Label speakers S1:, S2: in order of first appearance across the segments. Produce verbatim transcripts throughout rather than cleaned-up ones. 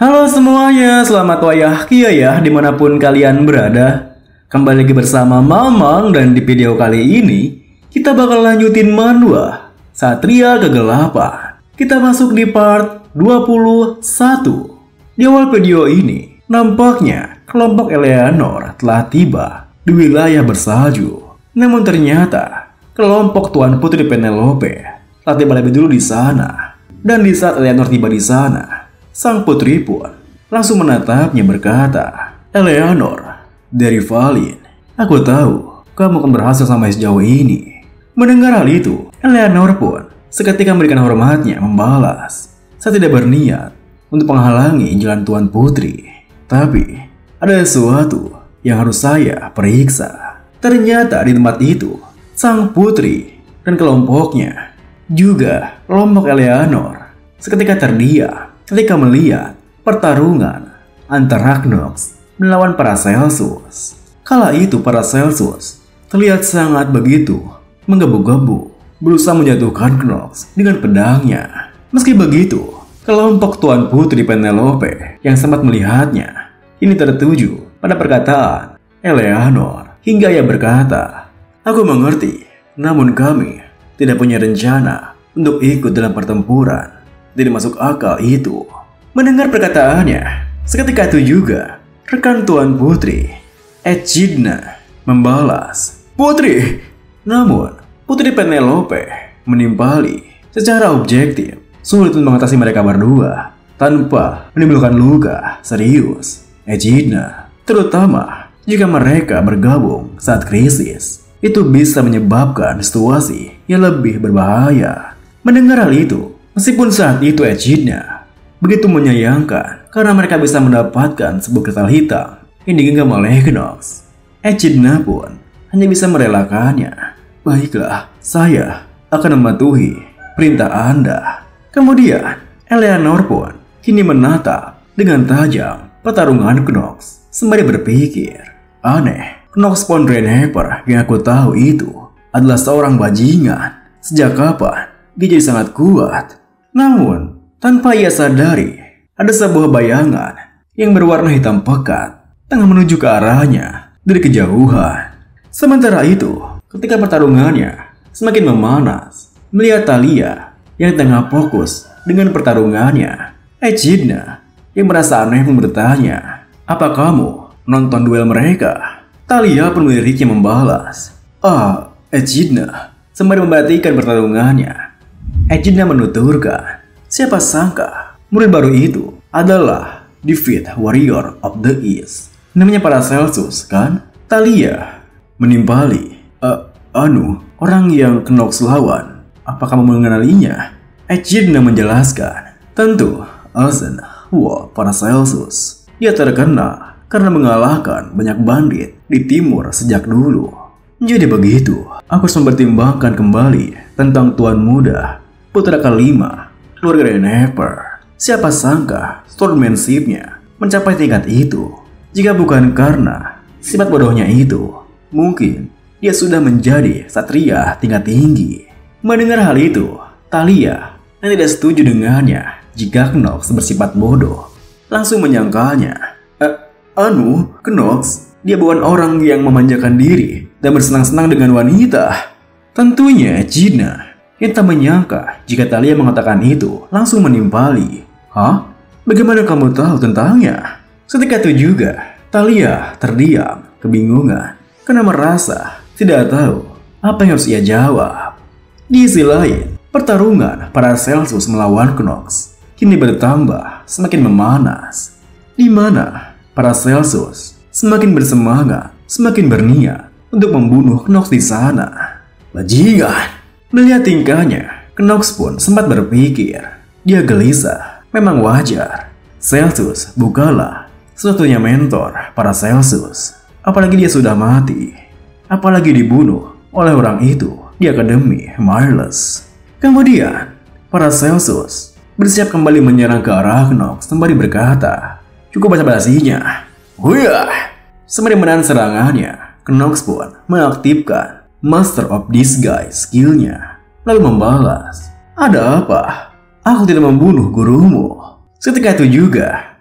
S1: Halo semuanya, selamat wayah kia ya dimanapun kalian berada. Kembali lagi bersama Mamang dan di video kali ini kita bakal lanjutin manhwa Satria Kegelapan. Kita masuk di part dua puluh satu. Di awal video ini nampaknya kelompok Eleanor telah tiba di wilayah bersalju. Namun ternyata kelompok Tuan Putri Penelope telah tiba lebih dulu di sana. Dan di saat Eleanor tiba di sana, sang putri pun langsung menatapnya berkata, "Eleanor, dari Valin, aku tahu kamu akan berhasil sampai sejauh ini." Mendengar hal itu, Eleanor pun seketika memberikan hormatnya membalas, "Saya tidak berniat untuk menghalangi jalan Tuan Putri, tapi ada sesuatu yang harus saya periksa." Ternyata di tempat itu, sang putri dan kelompoknya, juga kelompok Eleanor, seketika terdiam ketika melihat pertarungan antara Knox melawan Paracelsus. Kala itu Paracelsus terlihat sangat begitu menggebu-gebu berusaha menjatuhkan Knox dengan pedangnya. Meski begitu, kelompok Tuan Putri Penelope yang sempat melihatnya ini tertuju pada perkataan Eleanor hingga ia berkata, "Aku mengerti, namun kami tidak punya rencana untuk ikut dalam pertempuran. Tidak masuk akal itu." Mendengar perkataannya, seketika itu juga rekan Tuan Putri, Echidna, membalas, "Putri!" Namun Putri Penelope menimpali secara objektif sulit untuk mengatasi mereka berdua tanpa menimbulkan luka serius. Echidna, terutama jika mereka bergabung saat krisis, itu bisa menyebabkan situasi yang lebih berbahaya. Mendengar hal itu, meskipun saat itu Echidna begitu menyayangkan karena mereka bisa mendapatkan sebuah kristal hitam yang digenggam oleh Knox, Echidna pun hanya bisa merelakannya. "Baiklah, saya akan mematuhi perintah Anda." Kemudian Eleanor pun kini menatap dengan tajam pertarungan Knox sembari berpikir, "Aneh, Knox Von Rainhaber yang aku tahu itu adalah seorang bajingan. Sejak kapan dia jadi sangat kuat?" Namun tanpa ia sadari, ada sebuah bayangan yang berwarna hitam pekat tengah menuju ke arahnya dari kejauhan. Sementara itu, ketika pertarungannya semakin memanas, melihat Thalia yang tengah fokus dengan pertarungannya, Echidna yang merasa aneh pun bertanya, "Apa kamu nonton duel mereka?" Thalia pun meliriknya membalas, "Ah, Echidna," sembari memperhatikan pertarungannya. Echidna menuturkan, "Siapa sangka murid baru itu adalah Divine Warrior of the East. Namanya Paracelsus, kan?" Thalia menimpali, e, "Anu, orang yang Knox lawan. Apa kamu mengenalinya?" Echidna menjelaskan, "Tentu, Asen Wa Paracelsus. Dia terkenal karena mengalahkan banyak bandit di timur sejak dulu. Jadi begitu, aku harus mempertimbangkan kembali tentang Tuan Muda, putra kelima keluarga Rainhaber. Siapa sangka swordmanship-nya mencapai tingkat itu. Jika bukan karena sifat bodohnya itu, mungkin dia sudah menjadi satria tingkat tinggi." Mendengar hal itu, Thalia yang tidak setuju dengannya jika Knox bersifat bodoh langsung menyangkalnya, e, "Anu, Knox, dia bukan orang yang memanjakan diri dan bersenang-senang dengan wanita." Tentunya Echidna yang tak menyangka jika Thalia mengatakan itu langsung menimpali, "Hah? Bagaimana kamu tahu tentangnya?" Seketika itu juga Thalia terdiam kebingungan karena merasa tidak tahu apa yang harus ia jawab. Di sisi lain, pertarungan Paracelsus melawan Knox kini bertambah semakin memanas, di mana Paracelsus semakin bersemangat, semakin berniat untuk membunuh Knox di sana. Bajingan! Melihat tingkahnya, Knox pun sempat berpikir. Dia gelisah, memang wajar. Celsus bukanlah satu-satunya mentor Paracelsus. Apalagi dia sudah mati. Apalagi dibunuh oleh orang itu di Akademi Mireless. Kemudian, Paracelsus bersiap kembali menyerang ke arah Knox sembari berkata, "Cukup basa-basinya." Huyah! Sembari menahan serangannya, Knox pun mengaktifkan Master of Disguise skill-nya, lalu membalas, "Ada apa? Aku tidak membunuh gurumu." Seketika itu juga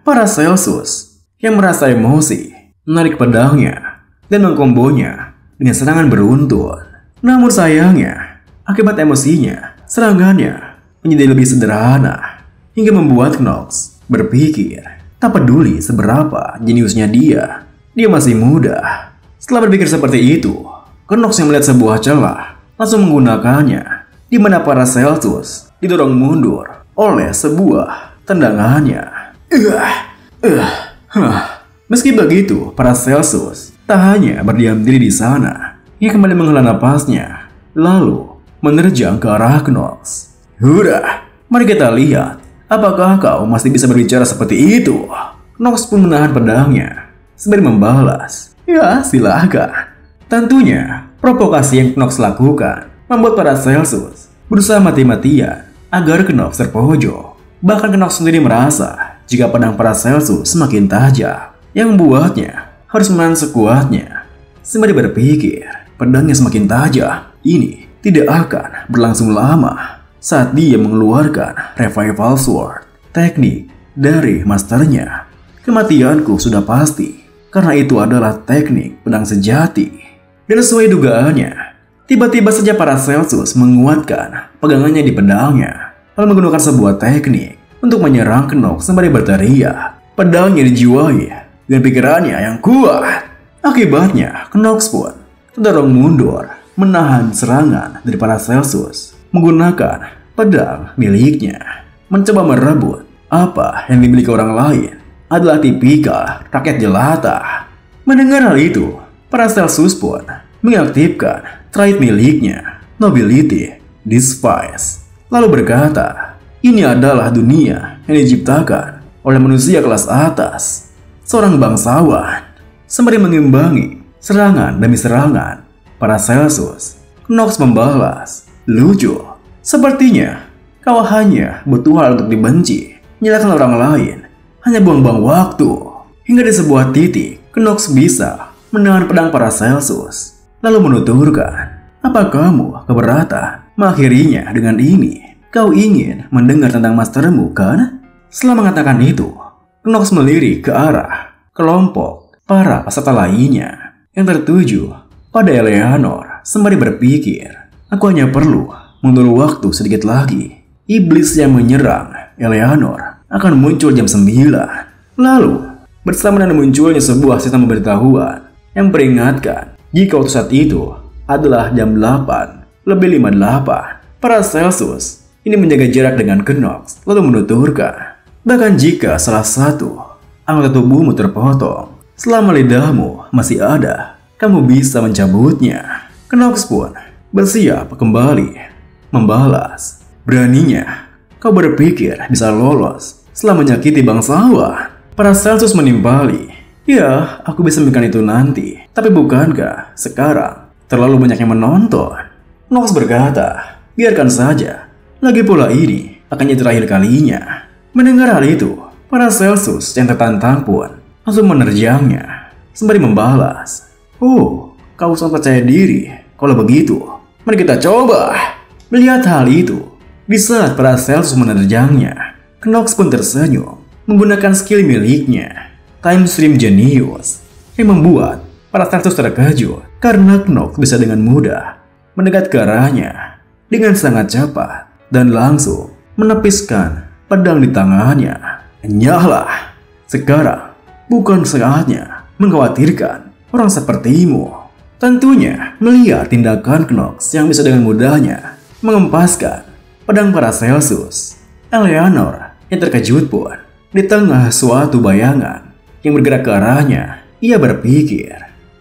S1: Paracelsus yang merasa emosi menarik pedangnya dan mengkombonya dengan serangan beruntun. Namun sayangnya, akibat emosinya, serangannya menjadi lebih sederhana hingga membuat Knox berpikir tak peduli seberapa jeniusnya dia, dia masih muda. Setelah berpikir seperti itu, Knox yang melihat sebuah celah langsung menggunakannya, di mana Paracelsus didorong mundur oleh sebuah tendangannya. Uh, uh, huh. Meski begitu, Paracelsus tak hanya berdiam diri di sana. Ia kembali menghela napasnya, lalu menerjang ke arah Knox. Hurrah, mari kita lihat apakah kau masih bisa berbicara seperti itu. Knox pun menahan pedangnya sembari membalas. Ya, silakan. Tentunya, provokasi yang Knox lakukan membuat Paracelsus berusaha mati-matian agar Knox terpojok. Bahkan Knox sendiri merasa jika pedang Paracelsus semakin tajam, yang membuatnya harus menahan sekuatnya. Sembari berpikir, pedangnya semakin tajam, ini tidak akan berlangsung lama. Saat dia mengeluarkan Revival Sword, teknik dari masternya, kematianku sudah pasti, karena itu adalah teknik pedang sejati. Dan sesuai dugaannya, tiba-tiba saja Paracelsus menguatkan pegangannya di pedangnya, lalu menggunakan sebuah teknik untuk menyerang Knox sembari berteriak. Pedangnya dijiwai dengan pikirannya yang kuat. Akibatnya, Knox pun terdorong mundur, menahan serangan dari Paracelsus menggunakan pedang miliknya. Mencoba merebut apa yang dimiliki orang lain adalah tipikal rakyat jelata. Mendengar hal itu, Paracelsus pun mengaktifkan trait miliknya, Nobility Despise, lalu berkata, ini adalah dunia yang diciptakan oleh manusia kelas atas, seorang bangsawan. Sembari mengimbangi serangan demi serangan Paracelsus, Knox membalas, lucu, sepertinya kau hanya butuh hal untuk dibenci, menyalahkan orang lain, hanya buang-buang waktu. Hingga di sebuah titik, Knox bisa menahan pedang Paracelsus, lalu menuturkan, apa kamu keberatan mengakhirinya dengan ini? Kau ingin mendengar tentang mastermu, kan? Setelah mengatakan itu, Knox melirik ke arah kelompok para peserta lainnya yang tertuju pada Eleanor sembari berpikir, aku hanya perlu mundur waktu sedikit lagi. Iblis yang menyerang Eleanor akan muncul jam sembilan. Lalu, bersama dengan munculnya sebuah sistem pemberitahuan yang memperingatkan jika waktu saat itu adalah jam delapan lebih lima puluh delapan. Paracelsus ini menjaga jarak dengan Knox, lalu menuturkan, bahkan jika salah satu anggota tubuhmu terpotong, selama lidahmu masih ada, kamu bisa mencabutnya. Knox pun bersiap kembali membalas, beraninya kau berpikir bisa lolos setelah menyakiti bangsawan? Paracelsus menimpali, ya, aku bisa memikirkan itu nanti, tapi bukankah sekarang terlalu banyak yang menonton? Knox berkata, biarkan saja, lagi pula ini akan jadi terakhir kalinya. Mendengar hal itu, Paracelsus yang tertantang pun langsung menerjangnya sembari membalas, oh, kau sangat percaya diri. Kalau begitu, mari kita coba. Melihat hal itu, di saat Paracelsus menerjangnya, Knox pun tersenyum menggunakan skill miliknya, Time Stream Genius, yang membuat Paracelsus terkejut karena Knox bisa dengan mudah mendekat ke arahnya dengan sangat cepat dan langsung menepiskan pedang di tangannya. Nyahlah, sekarang bukan saatnya mengkhawatirkan orang sepertimu. Tentunya melihat tindakan Knox yang bisa dengan mudahnya mengempaskan pedang Paracelsus, Eleanor yang terkejut pun di tengah suatu bayangan yang bergerak ke arahnya, ia berpikir,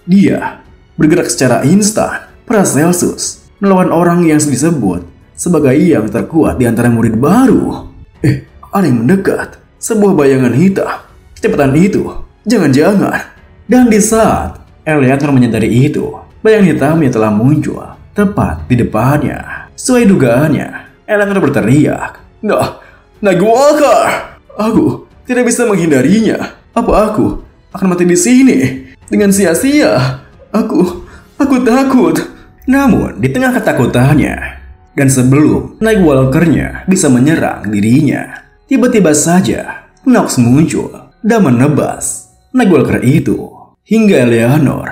S1: dia bergerak secara instan. Paracelsus melawan orang yang disebut sebagai yang terkuat di antara murid baru. Eh, ada yang mendekat. Sebuah bayangan hitam. Kecepatan itu, jangan-jangan. Dan di saat Eleanor menyadari itu, bayangan hitamnya telah muncul tepat di depannya. Sesuai dugaannya, Eleanor berteriak, Nah, Nightwalker! Aku tidak bisa menghindarinya. Apa aku akan mati di sini dengan sia-sia? Aku, aku takut. Namun, di tengah ketakutannya, dan sebelum Nightwalker-nya bisa menyerang dirinya, tiba-tiba saja Knox muncul dan menebas Night Walker itu hingga Eleanor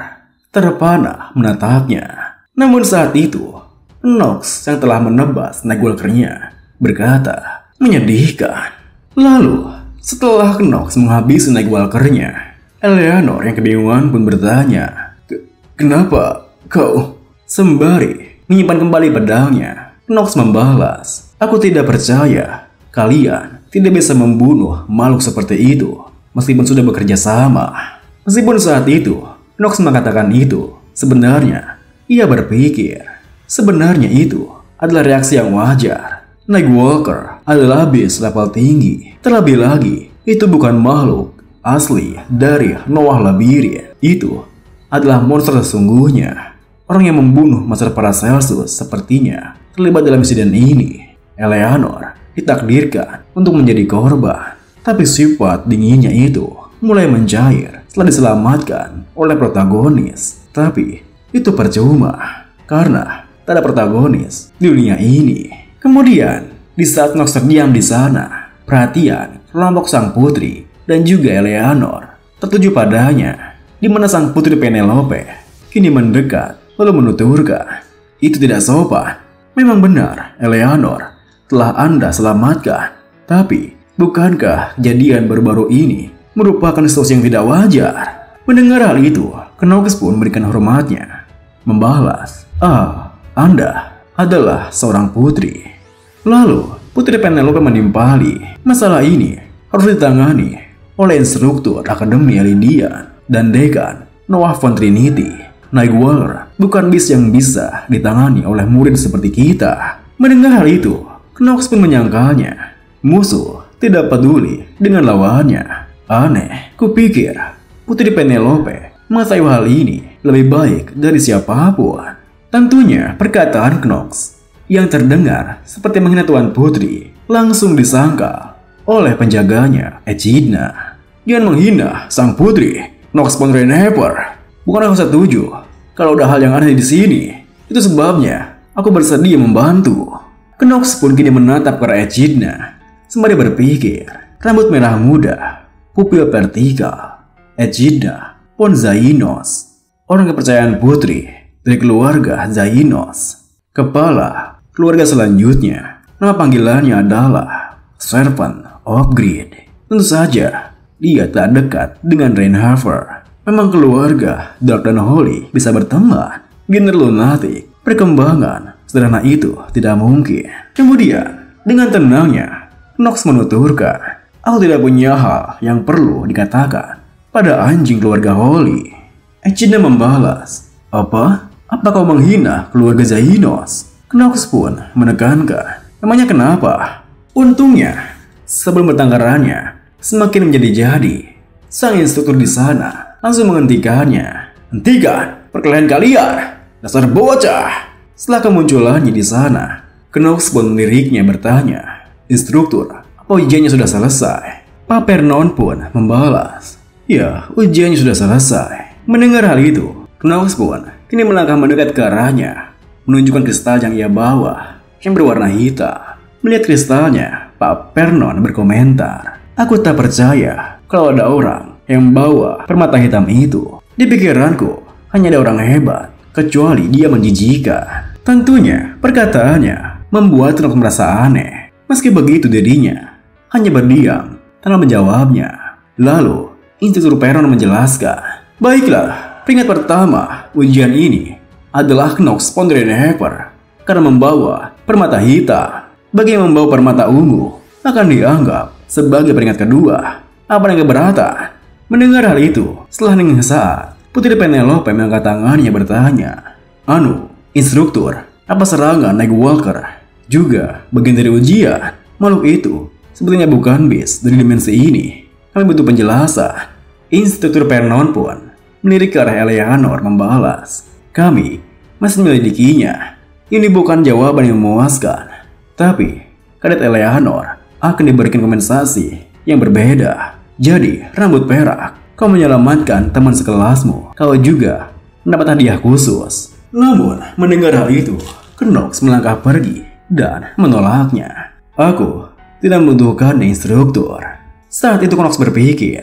S1: terpana menatapnya. Namun saat itu Knox yang telah menebas Night Walker-nya berkata, menyedihkan. Lalu setelah Knox menghabisi Night Walker-nya, Eleanor yang kebingungan pun bertanya, "Kenapa kau?" Sembari menyimpan kembali pedangnya, Knox membalas, "Aku tidak percaya kalian tidak bisa membunuh makhluk seperti itu meskipun sudah bekerja sama." Meskipun saat itu Knox mengatakan itu, sebenarnya ia berpikir sebenarnya itu adalah reaksi yang wajar. Night Walker adalah beast level tinggi. Terlebih lagi, itu bukan makhluk asli dari Noah Labyrinth. Itu adalah monster sesungguhnya. Orang yang membunuh Master Paracelsus sepertinya terlibat dalam insiden ini. Eleanor ditakdirkan untuk menjadi korban, tapi sifat dinginnya itu mulai mencair setelah diselamatkan oleh protagonis. Tapi itu percuma karena tak ada protagonis di dunia ini. Kemudian, di saat Knox terdiam di sana, perhatian kelompok sang putri dan juga Eleanor tertuju padanya, di mana sang putri Penelope kini mendekat lalu menuturkan, "Itu tidak sopan. Memang benar, Eleanor, telah Anda selamatkan. Tapi, bukankah kejadian baru-baru ini merupakan sesuatu yang tidak wajar?" Mendengar hal itu, Knox pun memberikan hormatnya, membalas, "Ah, Anda adalah seorang putri." Lalu, Putri Penelope menimpali, "Masalah ini harus ditangani oleh instruktur Akademi Elidian dan Dekan Noah Von Trinity. Night Walker bukan bis yang bisa ditangani oleh murid seperti kita." Mendengar hal itu, Knox pun menyangkalnya. Musuh tidak peduli dengan lawannya. Aneh, kupikir Putri Penelope mengetahui hal ini lebih baik dari siapapun. Tentunya perkataan Knox yang terdengar seperti menghina Tuan Putri langsung disangkal oleh penjaganya, Echidna. "Jangan menghina sang putri, Knox von Rainhaver. Bukan aku setuju kalau ada hal yang aneh di sini. Itu sebabnya aku bersedia membantu." Knox pun kini menatap ke arah Echidna sembari berpikir, rambut merah muda, pupil vertikal, Echidna von Zainos, orang kepercayaan putri dari keluarga Zainos. Kepala keluarga selanjutnya, nama panggilannya adalah Servant of Greed. Tentu saja, dia tak dekat dengan Rainhaver. Memang keluarga Dark dan Holy bisa berteman. Genre lunatic, perkembangan sederhana itu tidak mungkin. Kemudian, dengan tenangnya, Knox menuturkan, "Aku tidak punya hal yang perlu dikatakan pada anjing keluarga Holy." Echidna membalas, "Apa? Apa kau menghina keluarga Zainos?" Knox pun menekankan, "Emangnya kenapa?" Untungnya, sebelum bertengkarannya semakin menjadi-jadi, sang instruktur di sana langsung menghentikannya. "Hentikan perkelahian kalian, dasar bocah!" Setelah kemunculannya di sana, Knox pun liriknya bertanya, "Instruktur, apa ujiannya sudah selesai?" Pak Vernon pun membalas, "Ya, ujiannya sudah selesai." Mendengar hal itu, Knox pun kini melangkah mendekat ke arahnya, menunjukkan kristal yang ia bawa yang berwarna hitam. Melihat kristalnya, Pak Vernon berkomentar, "Aku tak percaya kalau ada orang yang membawa permata hitam itu. Di pikiranku, hanya ada orang hebat, kecuali dia menjijikan." Tentunya, perkataannya membuat Knox merasa aneh. Meski begitu dirinya hanya berdiam tanpa menjawabnya. Lalu, instruktur Vernon menjelaskan, "Baiklah, peringkat pertama ujian ini adalah Knox von Rainhaver karena membawa permata hitam. Bagi yang membawa permata ungu akan dianggap sebagai peringkat kedua. Apa yang keberatan?" Mendengar hal itu, setelah hening sesaat, Putri Penelope mengangkat tangannya bertanya, "Anu, instruktur, apa serangan Night Walker juga bagian dari ujian? Makhluk itu sebetulnya bukan beast dari dimensi ini. Kami butuh penjelasan." Instruktur Vernon pun melirik ke arah Eleanor membalas, "Kami masih menyelidikinya. Ini bukan jawaban yang memuaskan. Tapi, Kadet Eleanor akan diberikan kompensasi yang berbeda. Jadi, rambut perak, kau menyelamatkan teman sekelasmu. Kau juga mendapat hadiah khusus." Namun, mendengar hal itu, Knox melangkah pergi dan menolaknya. "Aku tidak membutuhkan instruktur." Saat itu Knox berpikir,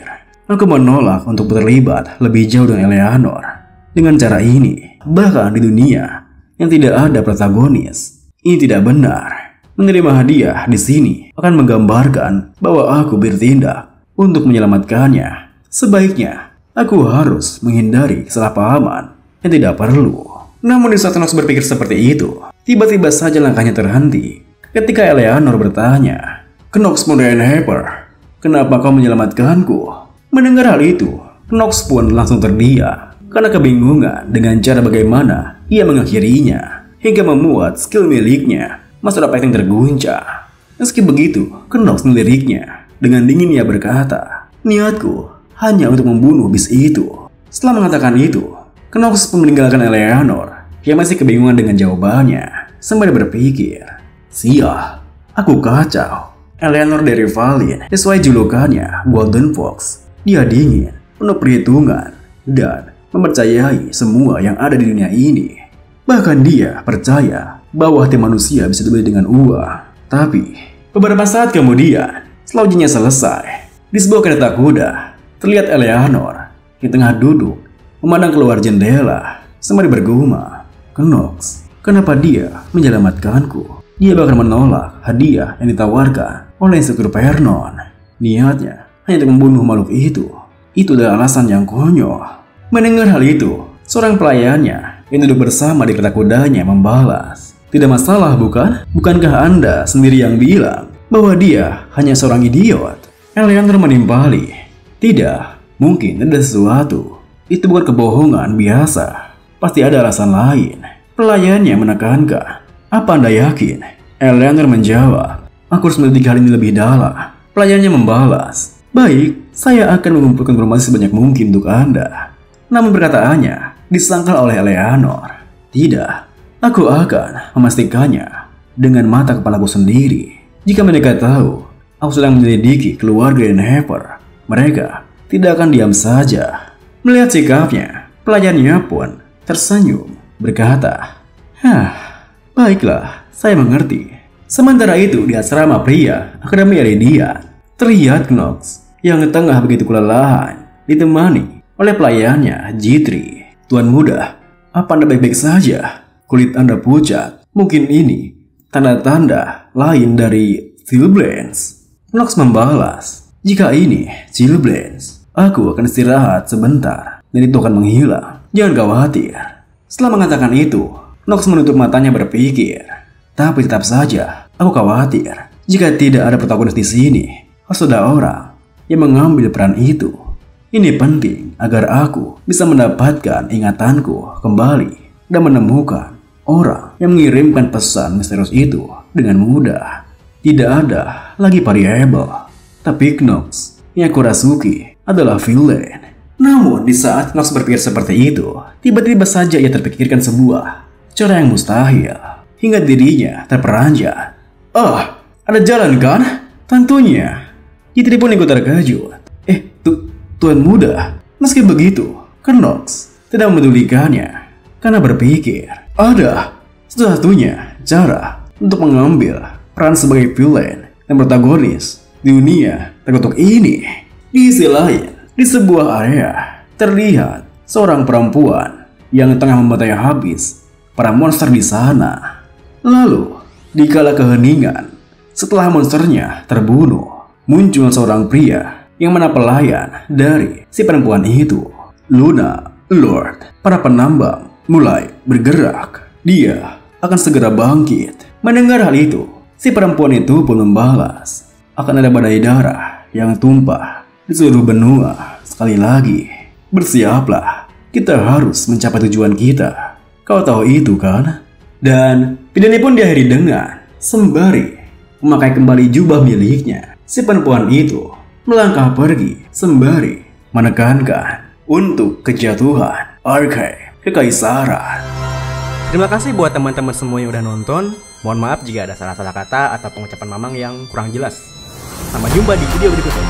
S1: Aku menolak untuk terlibat lebih jauh dengan Eleanor. Dengan cara ini, bahkan di dunia yang tidak ada protagonis, ini tidak benar. Menerima hadiah di sini akan menggambarkan bahwa aku bertindak untuk menyelamatkannya. Sebaiknya, aku harus menghindari kesalahpahaman yang tidak perlu. Namun di saat Knox berpikir seperti itu, tiba-tiba saja langkahnya terhenti ketika Eleanor bertanya, "Knox Mondenheimer, kenapa kau menyelamatkanku?" Mendengar hal itu, Knox pun langsung terdiam karena kebingungan dengan cara bagaimana ia mengakhirinya, hingga membuat skill miliknya masa dapat yang terguncang. Meski begitu, Knox meliriknya. Dengan dingin ia berkata, "Niatku hanya untuk membunuh bis itu." Setelah mengatakan itu, Knox pun meninggalkan Eleanor yang masih kebingungan dengan jawabannya, sembari berpikir, "Sial, aku kacau." Eleanor dari Valin sesuai julukannya Golden Fox. Dia dingin, penuh perhitungan, dan mempercayai semua yang ada di dunia ini. Bahkan dia percaya bahwa hati manusia bisa dibeli dengan uang. Tapi, beberapa saat kemudian, setelah ujiannya selesai, di sebuah kereta kuda, terlihat Eleanor yang tengah duduk, memandang keluar jendela, sembari bergumam, "Knox, kenapa dia menyelamatkanku? Dia bahkan menolak hadiah yang ditawarkan oleh instruktur Vernon. Niatnya hanya untuk membunuh makhluk itu. Itu adalah alasan yang konyol." Mendengar hal itu, seorang pelayannya yang duduk bersama di kereta kudanya membalas, "Tidak masalah bukan? Bukankah Anda sendiri yang bilang bahwa dia hanya seorang idiot?" Eleanor menimpali, "Tidak, mungkin ada sesuatu. Itu bukan kebohongan biasa. Pasti ada alasan lain." Pelayannya menekankan, "Apa Anda yakin?" Eleanor menjawab, "Aku harus melidiki hal ini lebih dalam." Pelayannya membalas, "Baik, saya akan mengumpulkan informasi sebanyak mungkin untuk Anda." Namun perkataannya disangkal oleh Eleanor. "Tidak, aku akan memastikannya dengan mata kepalaku sendiri. Jika mereka tahu aku sedang menyelidiki keluarga Denheimer, mereka tidak akan diam saja." Melihat sikapnya, pelayannya pun tersenyum berkata, "Hah, baiklah, saya mengerti." Sementara itu di asrama pria Akademi Eridian, terlihat Knox yang tengah begitu kelelahan ditemani oleh pelayannya Jitri. "Tuan muda, apa Anda baik-baik saja? Kulit Anda pucat. Mungkin ini tanda-tanda lain dari Chilblains." Knox membalas, "Jika ini Chilblains, aku akan istirahat sebentar dan itu akan menghilang. Jangan khawatir." Setelah mengatakan itu, Knox menutup matanya berpikir, "Tapi tetap saja, aku khawatir jika tidak ada protagonis di sini. Harus ada orang yang mengambil peran itu. Ini penting agar aku bisa mendapatkan ingatanku kembali dan menemukan orang yang mengirimkan pesan misterius itu dengan mudah. Tidak ada lagi variabel, tapi Knox yang aku rasuki adalah villain." Namun di saat Knox berpikir seperti itu, tiba-tiba saja ia terpikirkan sebuah cara yang mustahil hingga dirinya terperanjat. "Ah, ada jalan kan?" "Tentunya." Jitri pun ikut terkejut. "Eh, tu Tuan muda." Meski begitu, Knox tidak memedulikannya karena berpikir ada satu-satunya cara untuk mengambil peran sebagai villain dan protagonis di dunia terkutuk ini. Di sisi lain, di sebuah area terlihat seorang perempuan yang tengah membantai habis para monster di sana. Lalu, di kala keheningan, setelah monsternya terbunuh, muncul seorang pria yang mana pelayan dari si perempuan itu. Luna, Lord, para penambang mulai bergerak. Dia akan segera bangkit. Mendengar hal itu, si perempuan itu pun membalas, "Akan ada badai darah yang tumpah di seluruh benua. Sekali lagi, bersiaplah. Kita harus mencapai tujuan kita. Kau tahu itu kan?" Dan video ini pun diakhiri dengan sembari memakai kembali jubah miliknya. Si perempuan itu melangkah pergi sembari menekankan untuk kejatuhan Archive Kekaisaran.
S2: Terima kasih buat teman-teman semua yang udah nonton. Mohon maaf jika ada salah-salah kata atau pengucapan Mamang yang kurang jelas. Sampai jumpa di video berikutnya.